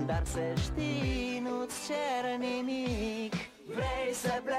Dar să știi, nu-ți cer nimic. Vrei să pleci?